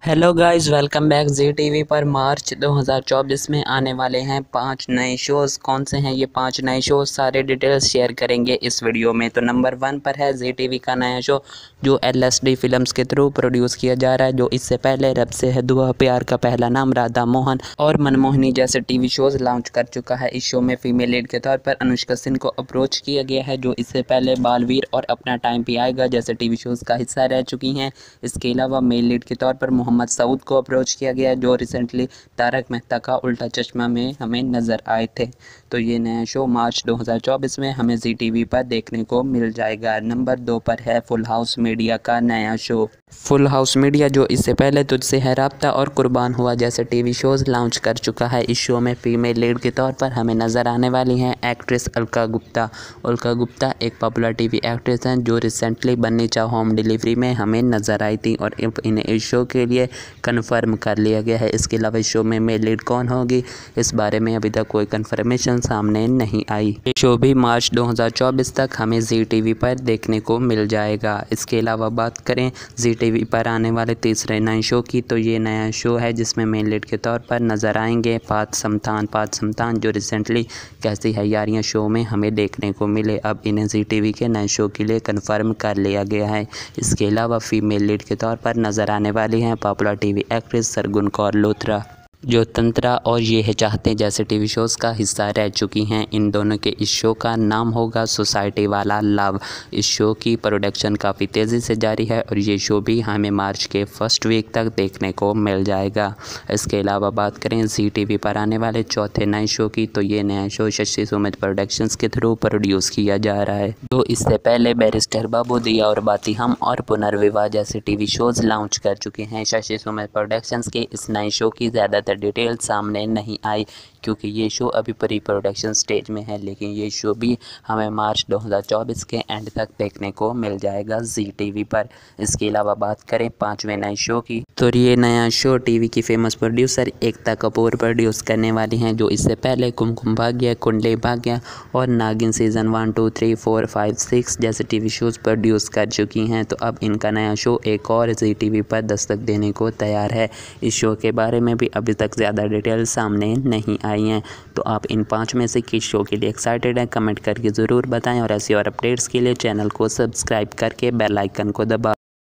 Hello guys, welcome back. Zee TV पर March 2024 में आने वाले हैं 5 नए शोज़। कौन से हैं ये 5 नए शोज़, सारे डिटेल्स शेयर करेंगे इस वीडियो में। तो नंबर 1 पर है जी टीवी का नया शो जो LSD फिल्म्स के थ्रू प्रोड्यूस किया जा रहा है, जो इससे पहले रब से है दुआ, प्यार का पहला नाम, राधा मोहन और मनमोहिनी जैसे टीवी शोज़ लॉन्च कर चुका है। इस शो में फीमेल लीड के तौर पर अनुष्का सिंह को अप्रोच किया गया है, जो इससे पहले बालवीर और अपना टाइम भी आएगा जैसे टीवी शोज़ का हिस्सा रह चुकी हैं। इसके अलावा मेल लीड के तौर पर मोहम्मद सऊद को अप्रोच किया गया, जो रिसेंटली तारक मेहता का उल्टा चश्मा में हमें नज़र आए थे। तो ये नया शो मार्च 2024 में हमें जी टीवी पर देखने को मिल जाएगा। नंबर 2 पर है फुल हाउस मीडिया का नया शो। फुल हाउस मीडिया जो इससे पहले तुझसे है राब्ता और कुर्बान हुआ जैसे टीवी शोज़ लॉन्च कर चुका है। इस शो में फीमेल लीड के तौर पर हमें नज़र आने वाली हैं एक्ट्रेस अलका गुप्ता। अलका गुप्ता एक पॉपुलर टीवी एक्ट्रेस हैं जो रिसेंटली बन्नी चाह होम डिलीवरी में हमें नज़र आई थी और इन्हें इस शो के लिए कन्फर्म कर लिया गया है। इसके अलावा इस शो में मेल लीड कौन होगी, इस बारे में अभी तक कोई कन्फर्मेशन सामने नहीं आई। ये शो भी मार्च 2024 तक हमें जी टीवी पर देखने को मिल जाएगा। इसके अलावा बात करें जी टीवी पर आने वाले तीसरे नए शो की, तो ये नया शो है जिसमें मेन लीड के तौर पर नज़र आएंगे पार्थ समथान जो रिसेंटली कैसी है यारियां शो में हमें देखने को मिले। अब इन्हें जी टीवी के नए शो के लिए कन्फर्म कर लिया गया है। इसके अलावा फीमेल लीड के तौर पर नज़र आने वाली हैं popular TV actress Sargun Kaur Luthra, जो तंत्रा और ये है चाहते जैसे टीवी शोज़ का हिस्सा रह चुकी हैं। इन दोनों के इस शो का नाम होगा सोसाइटी वाला लव। इस शो की प्रोडक्शन काफ़ी तेज़ी से जारी है और ये शो भी हमें मार्च के फर्स्ट वीक तक देखने को मिल जाएगा। इसके अलावा बात करें जी टीवी पर आने वाले चौथे नए शो की, तो ये नया शो शशि सुमित प्रोडक्शंस के थ्रू प्रोड्यूस किया जा रहा है, जो इससे पहले बैरिस्टर बाबू, दिया और बाती हम और पुनर्विवाह जैसे टीवी शोज़ लॉन्च कर चुके हैं। शशि सुमित प्रोडक्शंस के इस नए शो की ज़्यादातर डिटेल सामने नहीं आई क्योंकि ये शो अभी प्री प्रोडक्शन स्टेज में है, लेकिन ये शो भी हमें मार्च 2024 के एंड तक देखने को मिल जाएगा जी टीवी पर। इसके अलावा बात करें 5वें नए शो की, तो ये नया शो टीवी की famous producer Ekta Kapoor produce करने वाली हैं, जो इससे पहले कुमकुम भाग्य, कुंडली भाग्य और नागिन सीजन 1, 2, 3, 4, 5, 6 जैसे टीवी शोज़ प्रोड्यूस कर चुकी हैं। तो अब इनका नया शो एक और जी टीवी पर दस्तक देने को तैयार है। इस शो के बारे में भी अभी तक ज़्यादा डिटेल सामने नहीं आई हैं। तो आप इन 5 में से किस शो के लिए एक्साइटेड हैं, कमेंट करके ज़रूर बताएं और ऐसी और अपडेट्स के लिए चैनल को सब्सक्राइब करके बेल आइकन को दबा